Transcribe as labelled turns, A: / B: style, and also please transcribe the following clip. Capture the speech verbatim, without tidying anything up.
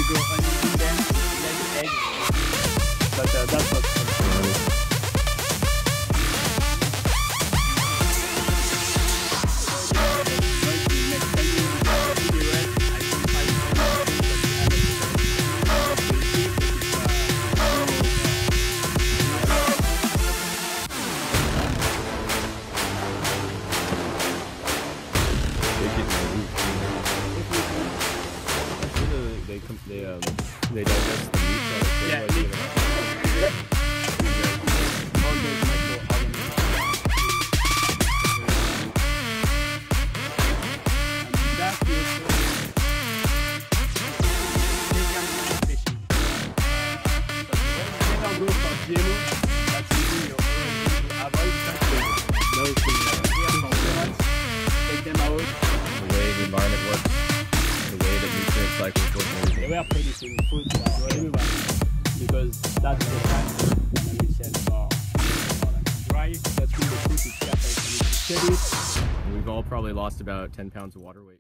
A: go on them, like egg. But uh, that's what.
B: They come, they um, they digest the meat. So
A: Yeah.
B: like, you know,
A: All those microorganisms. And that is fishing. When I go for yellow, that's using your own to avoid that. Those things here from parents, take them out.
B: the way the environment works, the way that nutrient cycles work. and everything.
A: They were producing food for everyone because that's the time when we sell for dry, but when the fruit is perfect and you shed it.
B: And we've all probably lost about ten pounds of water weight.